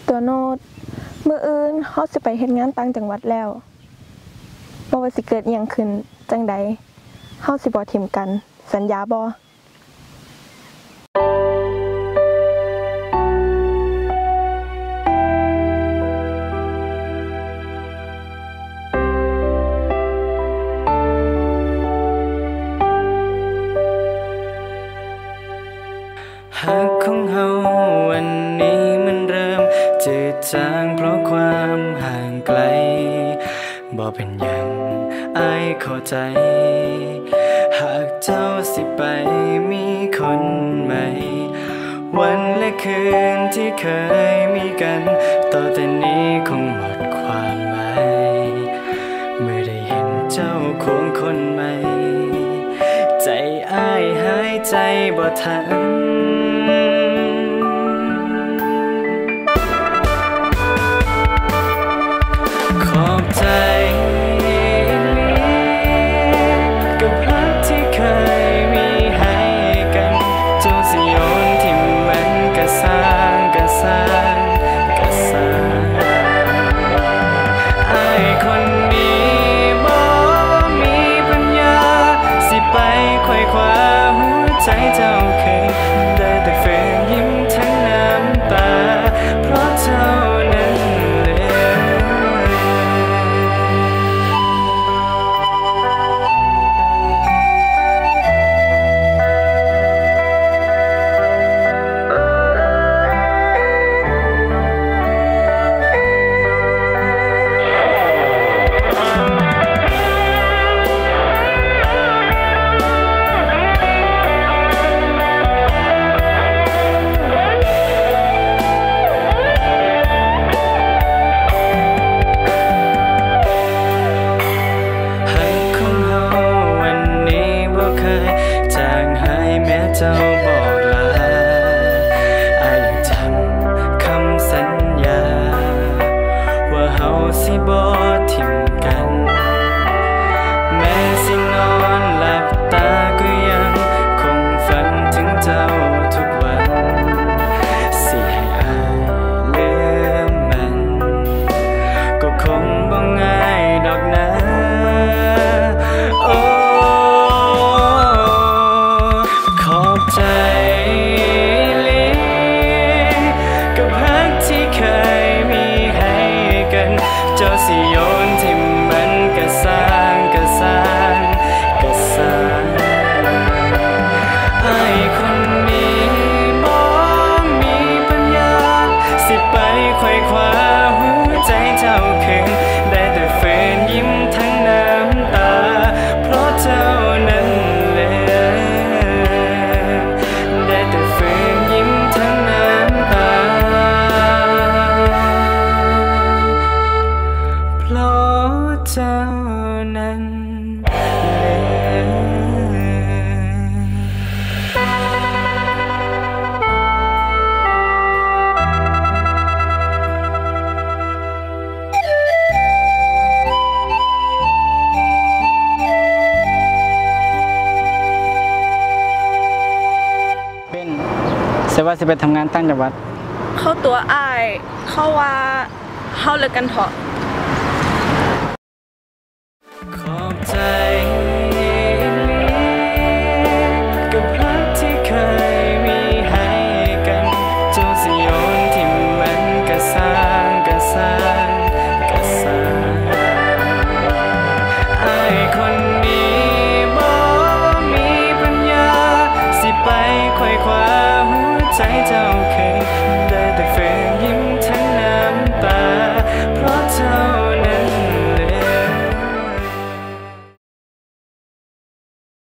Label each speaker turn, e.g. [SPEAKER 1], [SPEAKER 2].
[SPEAKER 1] ตัวโน้ตมื้ออื่นเฮาสิไปเฮ็ดงานต่างจังหวัดแล้วบ่ว่าสิเกิดอิหยังขึ้นจังใดเฮาสิบ่ทิ่มกันสัญญาบ่
[SPEAKER 2] หักของเฮาวันนี้มันเริ่มจืดจางเพราะความห่างไกลบ่เป็นหยังอ้ายเข้าใจหากเจ้าสิไปมีคนใหม่วันและคืนที่เคยมีกันต่อแต่นี้คงหมดความหมายเมื่อได้เห็นเจ้าควงคนใหม่ใจอ้ายหายใจบ่ทันขอบใจกับรักที่เคยมีให้กันเจ้าสิโยนทิ่มมันก็สร้างอ้ายคนนี้บ่มีปัญญาสิไปไขว่คว้าหัวใจเจ้าคืนได้แต่ฝืนยิ้มทั้งน้ำตาเพราะเจ้านั้นเจ้าบอกลาอ้ายยังจำคำสัญญาว่าเฮาสิบ่ทิ่มกันแม้สินอนหลับตาก็ยังคงฝันถึงเจ้าทุกวันสิให้อ้ายลืมมันก็คงบ่ง่ายดอกนะใจกับรักที่เคยมีให้กันเจ้าสิโยนทิ่มมันก็สร้างอ้ายคนนี้บ่มีปัญญาสิไปไขว่คว้าหัวใจเจ้าคืนได้แต่ฝืนยิ้มทั้งน้ำตาเพราะเจ้านั้นเจ้านั้นเป็นเสียว่าจะไปทำงานตั้งจังหวัด
[SPEAKER 1] เข้าตัวอ้ายเข้าว่าเฮาเลิกกันเถาะ